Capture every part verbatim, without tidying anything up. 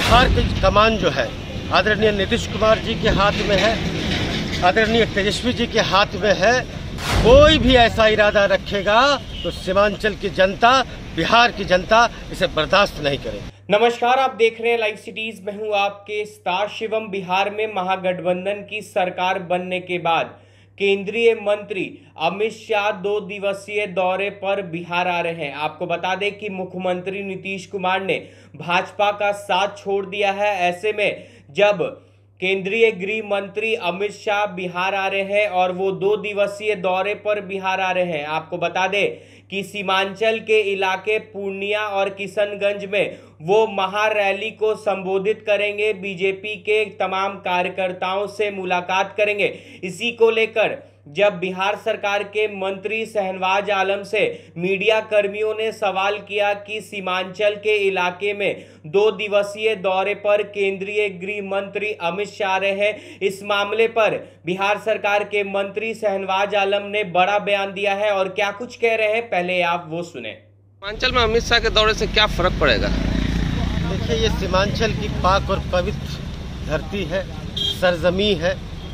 बिहार की कमान जो है आदरणीय नीतीश कुमार जी के हाथ में है, आदरणीय तेजस्वी जी के हाथ में है। कोई भी ऐसा इरादा रखेगा तो सीमांचल की जनता, बिहार की जनता इसे बर्दाश्त नहीं करेगी। नमस्कार, आप देख रहे हैं लाइव सिटीज। मैं हूं आपके स्टार शिवम। बिहार में महागठबंधन की सरकार बनने के बाद केंद्रीय मंत्री अमित शाह दो दिवसीय दौरे पर बिहार आ रहे हैं। आपको बता दें कि मुख्यमंत्री नीतीश कुमार ने भाजपा का साथ छोड़ दिया है। ऐसे में जब केंद्रीय गृह मंत्री अमित शाह बिहार आ रहे हैं और वो दो दिवसीय दौरे पर बिहार आ रहे हैं, आपको बता दें कि सीमांचल के इलाके पूर्णिया और किशनगंज में वो महारैली को संबोधित करेंगे, बीजेपी के तमाम कार्यकर्ताओं से मुलाकात करेंगे। इसी को लेकर जब बिहार सरकार के मंत्री शहनवाज आलम से मीडिया कर्मियों ने सवाल किया कि सीमांचल के इलाके में दो दिवसीय दौरे पर केंद्रीय गृह मंत्री अमित शाह रहे हैं, इस मामले पर बिहार सरकार के मंत्री शहनवाज आलम ने बड़ा बयान दिया है और क्या कुछ कह रहे हैं, पहले आप वो सुने। सीमांचल में अमित शाह के दौरे से क्या फर्क पड़ेगा? देखिए, ये सीमांचल की पाक और पवित्र धरती है, सरजमी है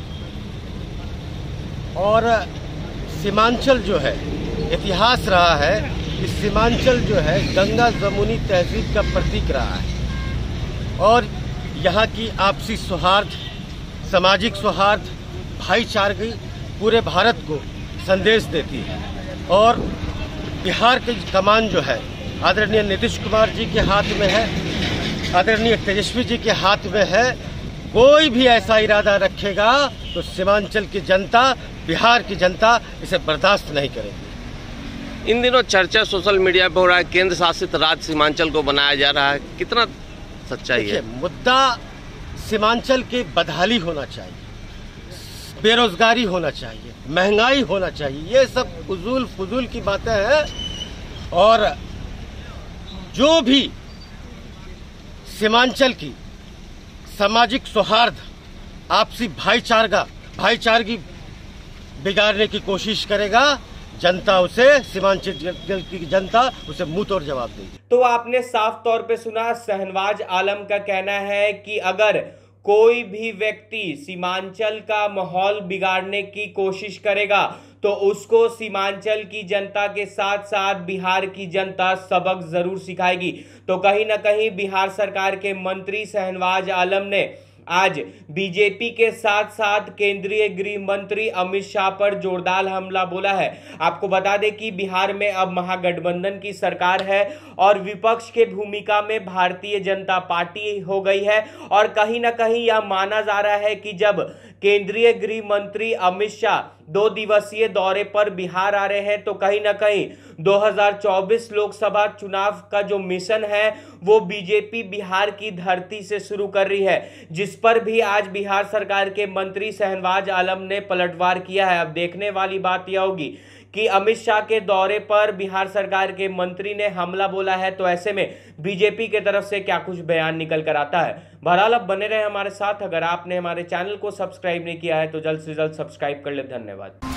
और सीमांचल जो है इतिहास रहा है कि सीमांचल जो है गंगा जमुनी तहजीब का प्रतीक रहा है और यहाँ की आपसी सौहार्द, सामाजिक सौहार्द, भाईचारगी पूरे भारत को संदेश देती है। और बिहार की कमान जो है आदरणीय नीतीश कुमार जी के हाथ में है, आदरणीय तेजस्वी जी के हाथ में है। कोई भी ऐसा इरादा रखेगा तो सीमांचल की जनता, बिहार की जनता इसे बर्दाश्त नहीं करेगी। इन दिनों चर्चा सोशल मीडिया पर हो रहा है, केंद्र शासित राज्य सीमांचल को बनाया जा रहा है, कितना सच्चाई है? मुद्दा सीमांचल की बदहाली होना चाहिए, बेरोजगारी होना चाहिए, महंगाई होना चाहिए, ये सब फजूल फजूल की बातें हैं। और जो भी सीमांचल की सामाजिक सौहार्द, आपसी भाईचारगा भाईचारगी बिगाड़ने की कोशिश करेगा, जनता उसे, सीमांचल की जनता उसे मुंह तोड़ जवाब देगी। तो आपने साफ तौर पे सुना, शहनवाज आलम का कहना है कि अगर कोई भी व्यक्ति सीमांचल का माहौल बिगाड़ने की कोशिश करेगा तो उसको सीमांचल की जनता के साथ साथ बिहार की जनता सबक जरूर सिखाएगी। तो कहीं ना कहीं बिहार सरकार के मंत्री शहनवाज आलम ने आज बीजेपी के साथ साथ केंद्रीय गृह मंत्री अमित शाह पर जोरदार हमला बोला है। आपको बता दें कि बिहार में अब महागठबंधन की सरकार है और विपक्ष के भूमिका में भारतीय जनता पार्टी हो गई है और कहीं ना कहीं यह माना जा रहा है कि जब केंद्रीय गृह मंत्री अमित शाह दो दिवसीय दौरे पर बिहार आ रहे हैं तो कहीं ना कहीं दो हज़ार चौबीस लोकसभा चुनाव का जो मिशन है वो बीजेपी बिहार की धरती से शुरू कर रही है, जिस पर भी आज बिहार सरकार के मंत्री शहनवाज आलम ने पलटवार किया है। अब देखने वाली बात यह होगी कि अमित शाह के दौरे पर बिहार सरकार के मंत्री ने हमला बोला है, तो ऐसे में बीजेपी के तरफ से क्या कुछ बयान निकल कर आता है। बहरहाल अब बने रहे हमारे साथ। अगर आपने हमारे चैनल को सब्सक्राइब नहीं किया है तो जल्द से जल्द सब्सक्राइब कर ले। धन्यवाद।